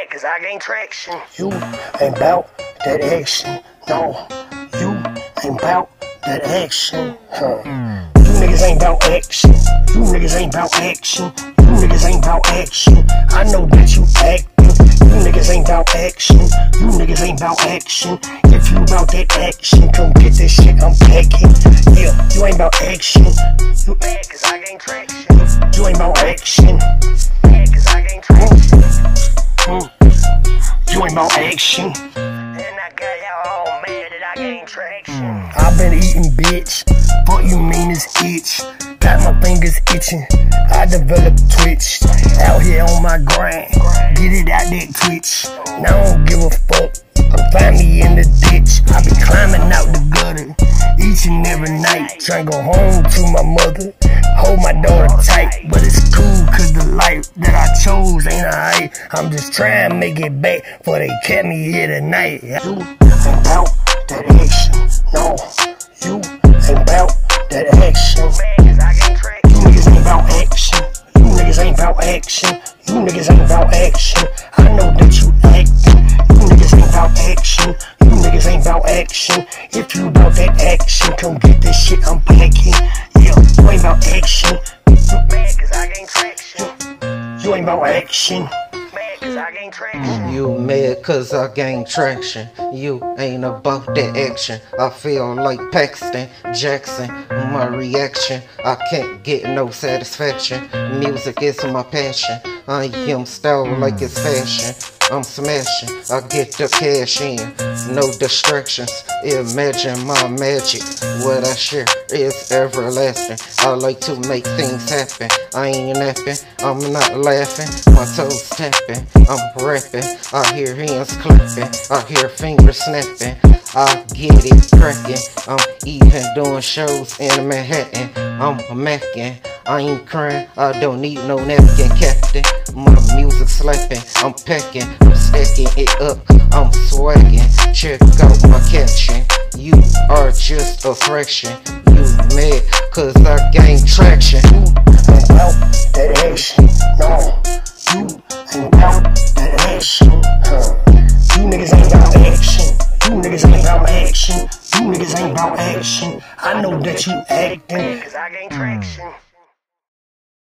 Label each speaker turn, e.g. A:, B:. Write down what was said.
A: cause I gain traction.
B: You ain't bout that action, no. You ain't bout that action, You niggas ain't bout action. You niggas ain't bout action. You niggas ain't bout action. I know that you acting. You niggas ain't bout action. You niggas ain't bout action. If you bout that action, come get this shit, I'm packing. Yeah, you ain't bout action. You
A: Mad cause I gain traction.
B: You ain't bout action.
A: Mad cause I gain traction.
B: You ain't bout action.
A: And I got y'all all mad that I gain traction.
B: I've been eating, bitch. What you mean is itch. Got my fingers itching. I developed Twitch. Out here on my grind. Get it out that Twitch. Now I don't give a fuck. Find me in the ditch. I be climbing out the gutter each and every night. Trying to go home to my mother. Hold my daughter tight. But it's cool cause the life that I chose ain't alright. I'm just trying to make it back before they kept me here tonight. You ain't bout that action. No, you ain't bout that action. You niggas ain't bout action. You niggas ain't bout action. You niggas ain't bout action. I know that you acting. You niggas ain't bout action. You niggas ain't bout action. If you bout that action, come get this shit, I'm packing. Yeah, you ain't bout action.
A: Mad cause I gain traction.
B: You ain't bout action.
A: Mad cause I gain traction.
C: You mad cause I gain traction. You ain't about that action. I feel like Paxton Jackson. My reaction, I can't get no satisfaction. Music is my passion. I am style like it's fashion. I'm smashing, I get the cash in, no distractions. Imagine my magic, what I share is everlasting. I like to make things happen, I ain't napping, I'm not laughing. My toes tapping, I'm rapping, I hear hands clapping, I hear fingers snapping. I get it cracking, I'm even doing shows in Manhattan. I'm macking, I ain't crying, I don't need no napkin, captain. My music slapping, I'm packing, I'm stacking it up, I'm swagging. Check out my caption, you are just a fraction. You mad cause I gain traction.
B: You ain't bout that action, no. You ain't bout that action, You niggas ain't bout action. You niggas ain't bout action. You niggas ain't bout action. I know that you acting.
A: Cause I gain traction.